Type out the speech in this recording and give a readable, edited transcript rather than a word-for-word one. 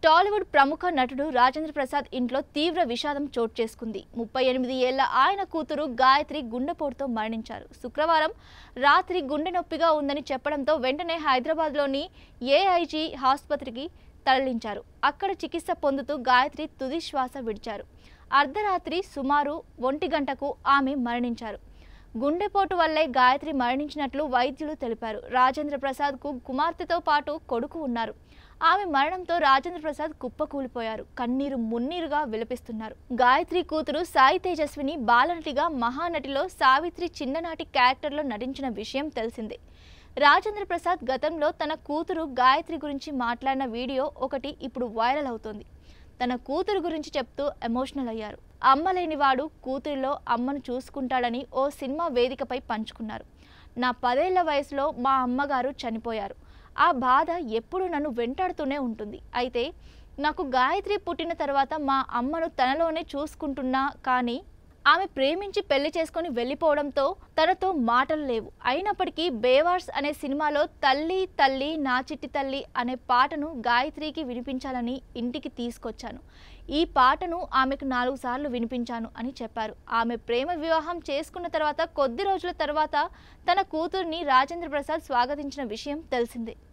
టాలీవుడ్ ప్రముఖ నటుడు రాజేంద్ర ప్రసాద్ ఇంట్లో తీవ్ర విషాదం చోటు చేసుకుంది. 38 ఏళ్ల ఆయన కూతురు గాయత్రి గుండెపోటుతో మరణించారు. శుక్రవారం రాత్రి గుండె నొప్పిగా ఉందని చెప్పడంతో వెంటనే హైదరాబాద్లోని ఏఐజీ ఆసుపత్రికి తరలించారు. అక్కడ చికిత్స పొందుతూ గాయత్రి తుది శ్వాస విడిచారు. అర్ధరాత్రి సుమారు 1 గంటకు ఆమె మరణించారు. గుండెపోటు వల్లే గాయత్రి మరణించినట్లు వైద్యులు తెలిపారు. రాజేంద్ర ప్రసాద్కు కుమార్తెతో పాటు కొడుకు ఉన్నారు. ఆమె మరణంతో రాజేంద్ర ప్రసాద్ కుప్పకూలిపోయారు. కన్నీరు మున్నీరుగా విలపిస్తున్నారు. గాయత్రి కూతురు సాయి తేజస్విని బాలనటిగా మహానటిలో సావిత్రి చిన్ననాటి క్యారెక్టర్లో నటించిన విషయం తెలిసిందే. రాజేంద్ర ప్రసాద్ గతంలో తన కూతురు గాయత్రి గురించి మాట్లాడిన వీడియో ఒకటి ఇప్పుడు వైరల్ అవుతోంది. తన కూతురు గురించి చెప్తూ ఎమోషనల్ అయ్యారు. అమ్మ లేనివాడు కూతురిలో అమ్మను చూసుకుంటాడని ఓ సినిమా వేదికపై పంచుకున్నారు. నా 10 ఏళ్ల వయసులో మా అమ్మగారు చనిపోయారు. ఆ బాధ ఎప్పుడు నన్ను వెంటాడుతూనే ఉంటుంది. అయితే నాకు గాయత్రి పుట్టిన తర్వాత మా అమ్మను తనలోనే చూసుకుంటున్నా, కానీ ఆమె ప్రేమించి పెళ్లి చేసుకొని వెళ్ళిపోవడంతో తనతో మాటలు లేవు. అయినప్పటికీ బేవార్స్ అనే సినిమాలో తల్లి తల్లి నా చిట్టి తల్లి అనే పాటను గాయత్రికి వినిపించాలని ఇంటికి తీసుకొచ్చాను. ఈ పాటను ఆమెకు 4 సార్లు వినిపించాను అని చెప్పారు. ఆమె ప్రేమ వివాహం చేసుకున్న తర్వాత కొద్ది రోజుల తర్వాత తన కూతుర్ని రాజేంద్ర ప్రసాద్ స్వాగతించిన విషయం తెలిసిందే.